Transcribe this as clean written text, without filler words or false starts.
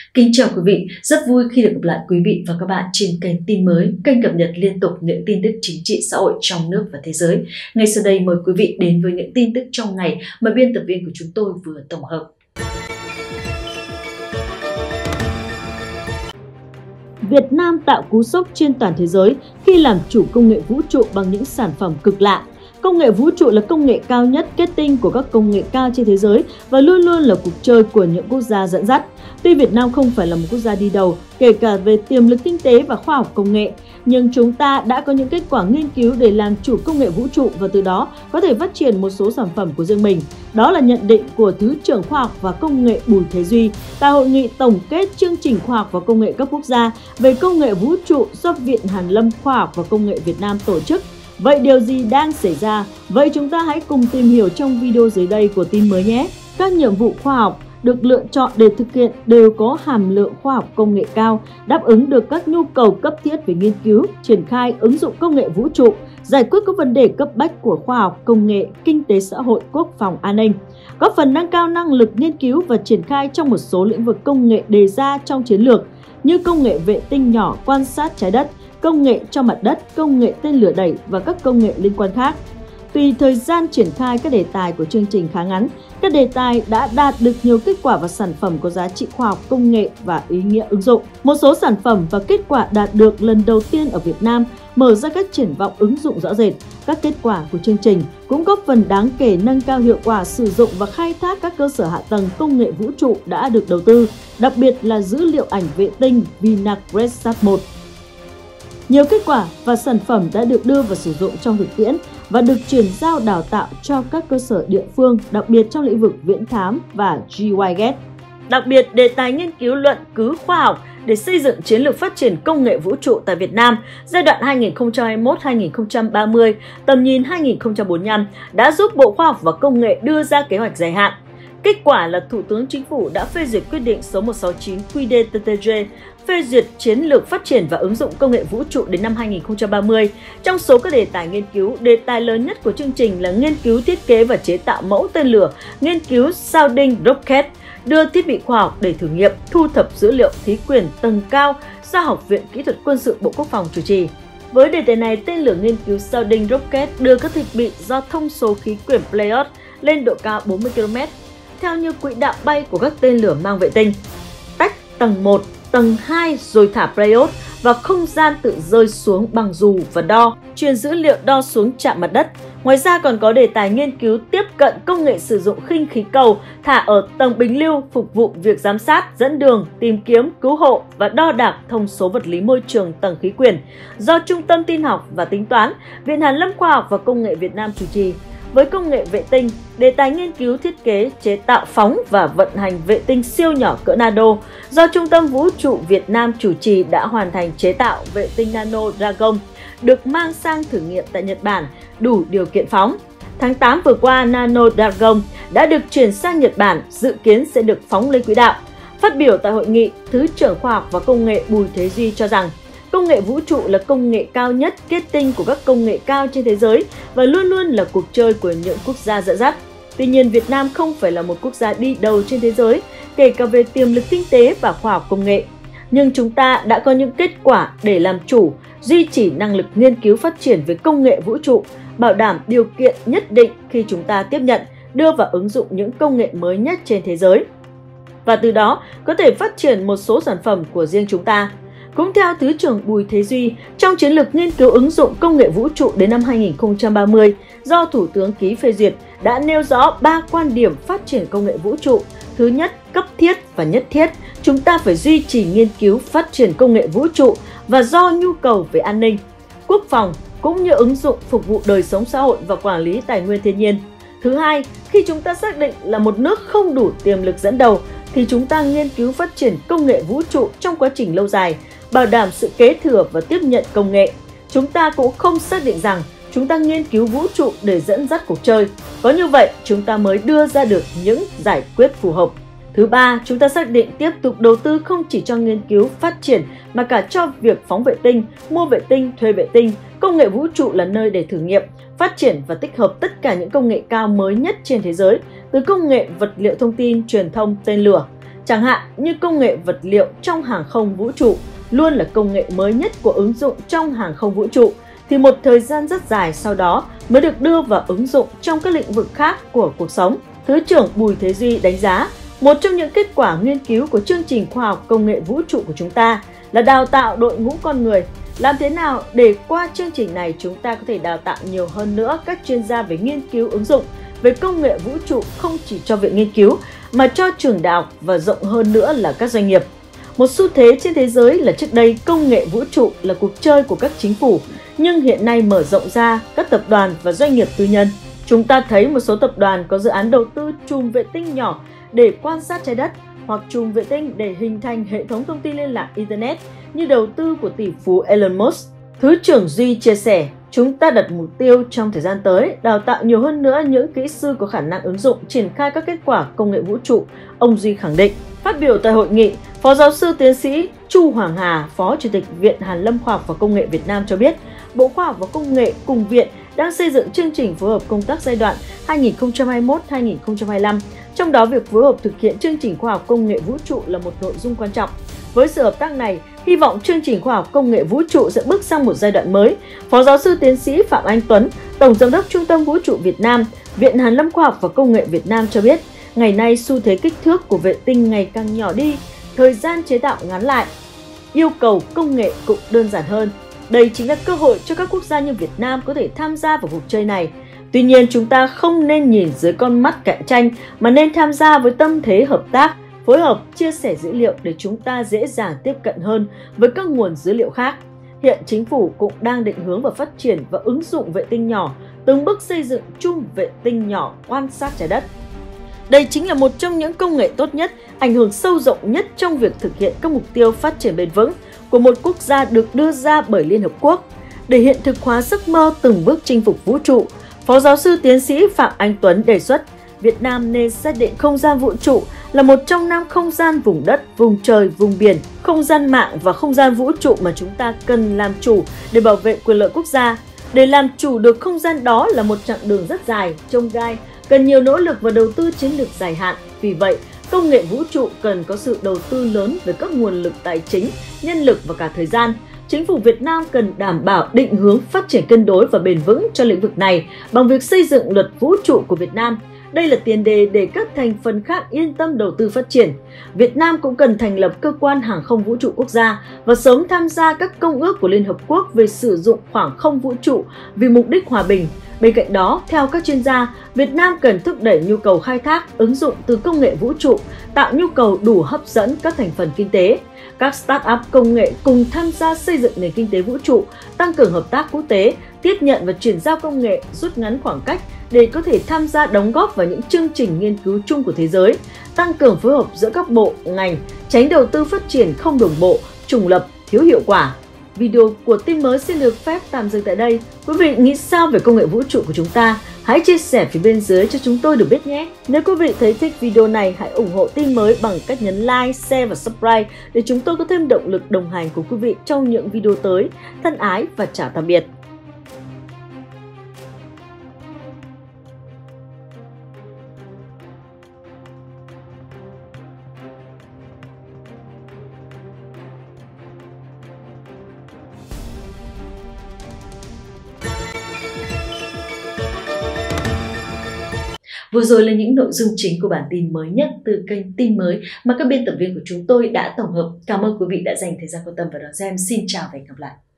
Kính chào quý vị, rất vui khi được gặp lại quý vị và các bạn trên kênh tin mới, kênh cập nhật liên tục những tin tức chính trị xã hội trong nước và thế giới. Ngay sau đây mời quý vị đến với những tin tức trong ngày mà biên tập viên của chúng tôi vừa tổng hợp. Việt Nam tạo cú sốc trên toàn thế giới khi làm chủ công nghệ vũ trụ bằng những sản phẩm cực lạ. Công nghệ vũ trụ là công nghệ cao nhất kết tinh của các công nghệ cao trên thế giới và luôn luôn là cuộc chơi của những quốc gia dẫn dắt. Tuy Việt Nam không phải là một quốc gia đi đầu, kể cả về tiềm lực kinh tế và khoa học công nghệ, nhưng chúng ta đã có những kết quả nghiên cứu để làm chủ công nghệ vũ trụ và từ đó có thể phát triển một số sản phẩm của riêng mình. Đó là nhận định của Thứ trưởng Khoa học và Công nghệ Bùi Thế Duy tại hội nghị tổng kết chương trình khoa học và công nghệ cấp quốc gia về công nghệ vũ trụ do Viện Hàn lâm Khoa học và Công nghệ Việt Nam tổ chức. Vậy điều gì đang xảy ra? Vậy chúng ta hãy cùng tìm hiểu trong video dưới đây của tin mới nhé! Các nhiệm vụ khoa học được lựa chọn để thực hiện đều có hàm lượng khoa học công nghệ cao, đáp ứng được các nhu cầu cấp thiết về nghiên cứu, triển khai, ứng dụng công nghệ vũ trụ, giải quyết các vấn đề cấp bách của khoa học, công nghệ, kinh tế xã hội, quốc phòng, an ninh, góp phần nâng cao năng lực nghiên cứu và triển khai trong một số lĩnh vực công nghệ đề ra trong chiến lược như công nghệ vệ tinh nhỏ quan sát trái đất, công nghệ cho mặt đất, công nghệ tên lửa đẩy và các công nghệ liên quan khác. Tùy thời gian triển khai các đề tài của chương trình khá ngắn, các đề tài đã đạt được nhiều kết quả và sản phẩm có giá trị khoa học công nghệ và ý nghĩa ứng dụng. Một số sản phẩm và kết quả đạt được lần đầu tiên ở Việt Nam mở ra các triển vọng ứng dụng rõ rệt. Các kết quả của chương trình cũng góp phần đáng kể nâng cao hiệu quả sử dụng và khai thác các cơ sở hạ tầng công nghệ vũ trụ đã được đầu tư, đặc biệt là dữ liệu ảnh vệ tinh Vinagressat-1. Nhiều kết quả và sản phẩm đã được đưa vào sử dụng trong thực tiễn và được chuyển giao đào tạo cho các cơ sở địa phương, đặc biệt trong lĩnh vực viễn thám và GYGET. Đặc biệt, đề tài nghiên cứu luận cứ khoa học để xây dựng chiến lược phát triển công nghệ vũ trụ tại Việt Nam giai đoạn 2021-2030, tầm nhìn 2045 đã giúp Bộ Khoa học và Công nghệ đưa ra kế hoạch dài hạn. Kết quả là Thủ tướng Chính phủ đã phê duyệt quyết định số 169 QĐ-TTG phê duyệt chiến lược phát triển và ứng dụng công nghệ vũ trụ đến năm 2030. Trong số các đề tài nghiên cứu, đề tài lớn nhất của chương trình là nghiên cứu thiết kế và chế tạo mẫu tên lửa, nghiên cứu sounding rocket, đưa thiết bị khoa học để thử nghiệm, thu thập dữ liệu thí quyền tầng cao do Học viện Kỹ thuật Quân sự Bộ Quốc phòng chủ trì. Với đề tài này, tên lửa nghiên cứu sounding rocket đưa các thiết bị do thông số khí quyển Pleiades lên độ cao 40 km, theo như quỹ đạo bay của các tên lửa mang vệ tinh. Tách tầng 1, tầng 2 rồi thả Pleiades và không gian tự rơi xuống bằng dù và đo, truyền dữ liệu đo xuống chạm mặt đất. Ngoài ra còn có đề tài nghiên cứu tiếp cận công nghệ sử dụng khinh khí cầu thả ở tầng bình lưu phục vụ việc giám sát, dẫn đường, tìm kiếm, cứu hộ và đo đạc thông số vật lý môi trường tầng khí quyển do Trung tâm Tin học và Tính toán, Viện Hàn lâm Khoa học và Công nghệ Việt Nam chủ trì. Với công nghệ vệ tinh, đề tài nghiên cứu thiết kế, chế tạo phóng và vận hành vệ tinh siêu nhỏ cỡ nano do Trung tâm Vũ trụ Việt Nam chủ trì đã hoàn thành chế tạo vệ tinh Nano Dragon, được mang sang thử nghiệm tại Nhật Bản, đủ điều kiện phóng. Tháng 8 vừa qua, Nano Dragon đã được chuyển sang Nhật Bản, dự kiến sẽ được phóng lên quỹ đạo. Phát biểu tại hội nghị, Thứ trưởng Khoa học và Công nghệ Bùi Thế Duy cho rằng, công nghệ vũ trụ là công nghệ cao nhất kết tinh của các công nghệ cao trên thế giới và luôn luôn là cuộc chơi của những quốc gia dẫn dắt. Tuy nhiên, Việt Nam không phải là một quốc gia đi đầu trên thế giới, kể cả về tiềm lực kinh tế và khoa học công nghệ. Nhưng chúng ta đã có những kết quả để làm chủ, duy trì năng lực nghiên cứu phát triển về công nghệ vũ trụ, bảo đảm điều kiện nhất định khi chúng ta tiếp nhận, đưa vào ứng dụng những công nghệ mới nhất trên thế giới. Và từ đó có thể phát triển một số sản phẩm của riêng chúng ta. Cũng theo Thứ trưởng Bùi Thế Duy, trong chiến lược nghiên cứu ứng dụng công nghệ vũ trụ đến năm 2030 do Thủ tướng ký phê duyệt đã nêu rõ 3 quan điểm phát triển công nghệ vũ trụ. Thứ nhất, cấp thiết và nhất thiết, chúng ta phải duy trì nghiên cứu phát triển công nghệ vũ trụ và do nhu cầu về an ninh, quốc phòng cũng như ứng dụng phục vụ đời sống xã hội và quản lý tài nguyên thiên nhiên. Thứ hai, khi chúng ta xác định là một nước không đủ tiềm lực dẫn đầu thì chúng ta nghiên cứu phát triển công nghệ vũ trụ trong quá trình lâu dài, bảo đảm sự kế thừa và tiếp nhận công nghệ. Chúng ta cũng không xác định rằng chúng ta nghiên cứu vũ trụ để dẫn dắt cuộc chơi. Có như vậy, chúng ta mới đưa ra được những giải quyết phù hợp. Thứ ba, chúng ta xác định tiếp tục đầu tư không chỉ cho nghiên cứu phát triển mà cả cho việc phóng vệ tinh, mua vệ tinh, thuê vệ tinh. Công nghệ vũ trụ là nơi để thử nghiệm, phát triển và tích hợp tất cả những công nghệ cao mới nhất trên thế giới, từ công nghệ vật liệu thông tin, truyền thông, tên lửa. Chẳng hạn như công nghệ vật liệu trong hàng không vũ trụ luôn là công nghệ mới nhất của ứng dụng trong hàng không vũ trụ, thì một thời gian rất dài sau đó mới được đưa vào ứng dụng trong các lĩnh vực khác của cuộc sống. Thứ trưởng Bùi Thế Duy đánh giá, một trong những kết quả nghiên cứu của chương trình khoa học công nghệ vũ trụ của chúng ta là đào tạo đội ngũ con người. Làm thế nào để qua chương trình này chúng ta có thể đào tạo nhiều hơn nữa các chuyên gia về nghiên cứu ứng dụng về công nghệ vũ trụ, không chỉ cho viện nghiên cứu mà cho trường đại học và rộng hơn nữa là các doanh nghiệp. Một xu thế trên thế giới là trước đây công nghệ vũ trụ là cuộc chơi của các chính phủ, nhưng hiện nay mở rộng ra các tập đoàn và doanh nghiệp tư nhân. Chúng ta thấy một số tập đoàn có dự án đầu tư chùm vệ tinh nhỏ để quan sát trái đất hoặc chùm vệ tinh để hình thành hệ thống thông tin liên lạc Internet như đầu tư của tỷ phú Elon Musk. Thứ trưởng Duy chia sẻ, chúng ta đặt mục tiêu trong thời gian tới đào tạo nhiều hơn nữa những kỹ sư có khả năng ứng dụng triển khai các kết quả công nghệ vũ trụ, ông Duy khẳng định. Phát biểu tại hội nghị, Phó giáo sư tiến sĩ Chu Hoàng Hà, Phó Chủ tịch Viện Hàn lâm Khoa học và Công nghệ Việt Nam cho biết, Bộ Khoa học và Công nghệ cùng Viện đang xây dựng chương trình phối hợp công tác giai đoạn 2021-2025, trong đó việc phối hợp thực hiện chương trình khoa học công nghệ vũ trụ là một nội dung quan trọng. Với sự hợp tác này, hy vọng chương trình khoa học công nghệ vũ trụ sẽ bước sang một giai đoạn mới. Phó giáo sư tiến sĩ Phạm Anh Tuấn, Tổng giám đốc Trung tâm Vũ trụ Việt Nam, Viện Hàn lâm Khoa học và Công nghệ Việt Nam cho biết, ngày nay xu thế kích thước của vệ tinh ngày càng nhỏ đi, thời gian chế tạo ngắn lại, yêu cầu công nghệ cũng đơn giản hơn. Đây chính là cơ hội cho các quốc gia như Việt Nam có thể tham gia vào cuộc chơi này. Tuy nhiên, chúng ta không nên nhìn dưới con mắt cạnh tranh mà nên tham gia với tâm thế hợp tác, phối hợp, chia sẻ dữ liệu để chúng ta dễ dàng tiếp cận hơn với các nguồn dữ liệu khác. Hiện chính phủ cũng đang định hướng và phát triển và ứng dụng vệ tinh nhỏ, từng bước xây dựng chùm vệ tinh nhỏ quan sát trái đất. Đây chính là một trong những công nghệ tốt nhất, ảnh hưởng sâu rộng nhất trong việc thực hiện các mục tiêu phát triển bền vững của một quốc gia được đưa ra bởi Liên Hợp Quốc. Để hiện thực hóa giấc mơ từng bước chinh phục vũ trụ, Phó giáo sư tiến sĩ Phạm Anh Tuấn đề xuất Việt Nam nên xác định không gian vũ trụ là một trong 5 không gian vùng đất, vùng trời, vùng biển, không gian mạng và không gian vũ trụ mà chúng ta cần làm chủ để bảo vệ quyền lợi quốc gia. Để làm chủ được không gian đó là một chặng đường rất dài, chông gai, cần nhiều nỗ lực và đầu tư chiến lược dài hạn. Vì vậy, công nghệ vũ trụ cần có sự đầu tư lớn về các nguồn lực tài chính, nhân lực và cả thời gian. Chính phủ Việt Nam cần đảm bảo định hướng phát triển cân đối và bền vững cho lĩnh vực này bằng việc xây dựng luật vũ trụ của Việt Nam. Đây là tiền đề để các thành phần khác yên tâm đầu tư phát triển. Việt Nam cũng cần thành lập cơ quan hàng không vũ trụ quốc gia và sớm tham gia các công ước của Liên Hợp Quốc về sử dụng khoảng không vũ trụ vì mục đích hòa bình. Bên cạnh đó, theo các chuyên gia, Việt Nam cần thúc đẩy nhu cầu khai thác, ứng dụng từ công nghệ vũ trụ, tạo nhu cầu đủ hấp dẫn các thành phần kinh tế. Các start-up công nghệ cùng tham gia xây dựng nền kinh tế vũ trụ, tăng cường hợp tác quốc tế, tiếp nhận và chuyển giao công nghệ, rút ngắn khoảng cách để có thể tham gia đóng góp vào những chương trình nghiên cứu chung của thế giới, tăng cường phối hợp giữa các bộ, ngành, tránh đầu tư phát triển không đồng bộ, trùng lập, thiếu hiệu quả. Video của tin mới xin được phép tạm dừng tại đây. Quý vị nghĩ sao về công nghệ vũ trụ của chúng ta? Hãy chia sẻ phía bên dưới cho chúng tôi được biết nhé! Nếu quý vị thấy thích video này, hãy ủng hộ tin mới bằng cách nhấn like, share và subscribe để chúng tôi có thêm động lực đồng hành cùng quý vị trong những video tới. Thân ái và chào tạm biệt! Vừa rồi là những nội dung chính của bản tin mới nhất từ kênh Tin Mới mà các biên tập viên của chúng tôi đã tổng hợp. Cảm ơn quý vị đã dành thời gian quan tâm và đón xem. Xin chào và hẹn gặp lại!